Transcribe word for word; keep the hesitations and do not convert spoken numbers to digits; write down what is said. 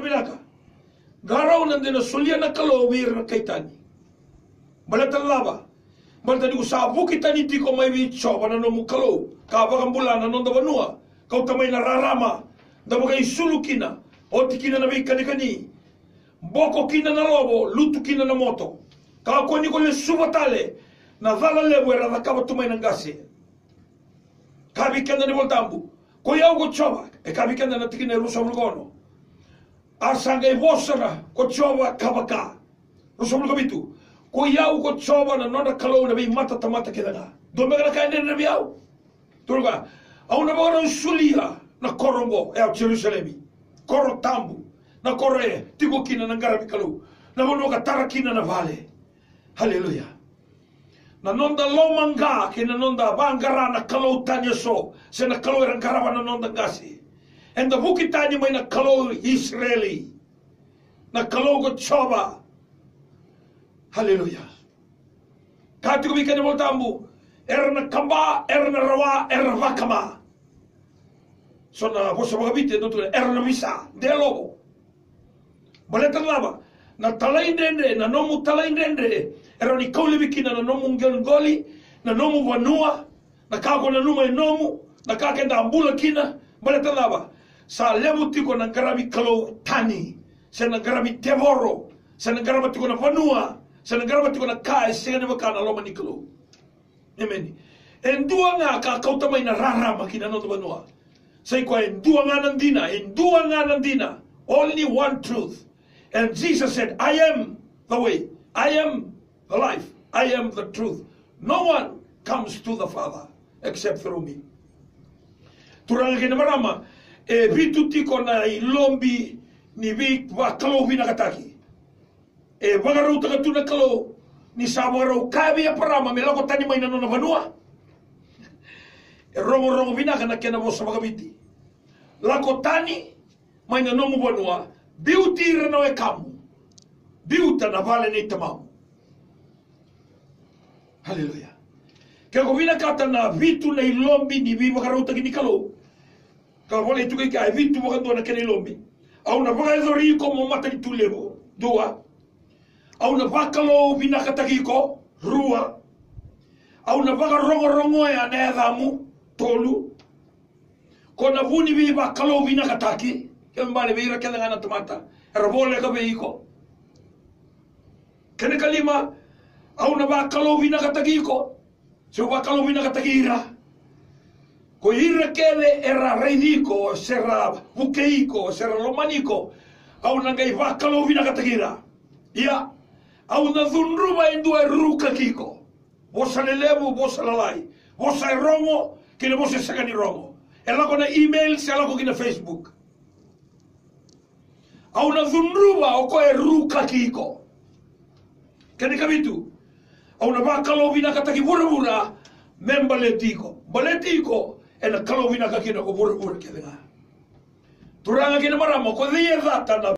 binaka. Garau nandina sulia na kalau wir na kaitani. Balata lava. Balata di usabu kita ni tiko mai bicho wana no mukalo. Ka bakang bulana non da banua. Kau tamay na rarama. Da bagay sulukina. O tikina na bikani kani. Boko kina na lobo, lutu kina na moto. Ka ko ni ko le subatale. Na vala levo era da kaba tumay ng gasi. Kabi kenda ni voltambu. Ko yaw ko choba. E kabi kenda na tikina rusa mulgono. Asanga i vosana ko choba kabaka. Rusa mulgo bitu. Ko yaw ko choba na nona kalau na bi mata tamata kedanga. Dombe na kaende na biyaw. Turga. Au na bora sulia na korongo e au Jerusalemi. Koro tambu. Na kore tigo kina na garabi kalau. Na bono ka tarakina na vale. Hallelujah. Na nonda lomanga kina nonda bangara na kalau tanya so. Se na kalau erang garaba na nonda ngasi. And the buki tanya may na kalau Israeli. Na kalau ko choba. Hallelujah. Kati ko bika ni voltambu. Era na kamba, era na rawa, era na vakama. So na vosa magabite no tu era na misa, de lobo. Baleta lava. Na talai ndende, na nomu talai ndende. Era ni kauli bikina na nomu ngongoli, na nomu vanua, na kako na numa nomu, na kake na ambula kina, baleta lava. Sa lebu tiko na garabi kalau tani, sa na garabi tevoro, sa na garabi tiko na vanua, sa na garabi tiko na kai, sa na makana loma nikalo. Amen. Endua nga ka kau tamay na rarama kina no banua. Say ko endua nga nandina, endua nga nandina. Only one truth. And Jesus said, I am the way. I am the life. I am the truth. No one comes to the Father except through me. Turanga kina marama e vitu tiko na ilombi ni vi wa kalau vina kataki. E bagaru takatuna kalau ni sabaro kabi ya parama me lako tani mai na nona vanua. E rongo rongo vina kana kena bosa magabiti. Lako tani mai na nomu vanua. Biuti reno e kamu. Biuta na vale ni tamamu. Hallelujah. Kaya ko vina kata na vitu na ilombi ni vi bagaru takini kalo. Kaya wale ituke kaya vitu bagaru na kena ilombi. Au na bagaru riko mo mata ni tulevo. Dua. Au na vakalo vinakatagiko rua. Au na vaka rongo rongo ya nedamu tolu. Ko na vuni vi vakalo vinakataki. Kembali vira kenda ngana tomata. Erbole ka veiko. Kene kalima au na vakalo vinakatagiko. Se vakalo vinakatagira. Ko ira kele era reidiko, serra bukeiko, serra romaniko. Au na ngai vakalo vinakatagira. Ia au na dhunruba indua ruka kiko. Bosa lelebu, bosa lalai. Bosa e rongo, kina bosa sakani rongo. E lako na email, se lako kina Facebook. Au na dhunruba, oko e ruka kiko. Kani kabitu. Au na ba kalovina kataki bura-bura, memba letiko. Baletiko, e na kalovina kakina ko bura-bura kina. Turanga kina maramo, ko dhiye dhata na